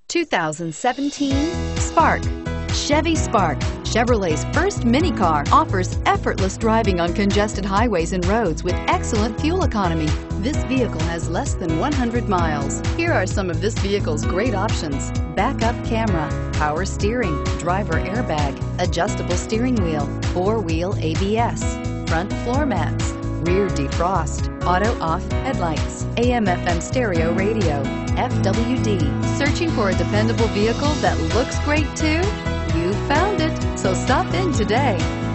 2017 Spark. Chevy Spark, Chevrolet's first mini car, offers effortless driving on congested highways and roads with excellent fuel economy. This vehicle has less than 100 miles. Here are some of this vehicle's great options: backup camera, power steering, driver airbag, adjustable steering wheel, four-wheel ABS, front floor mats, rear defrost, auto-off headlights, AM/FM stereo radio, FWD. Searching for a dependable vehicle that looks great too? You found it, so stop in today.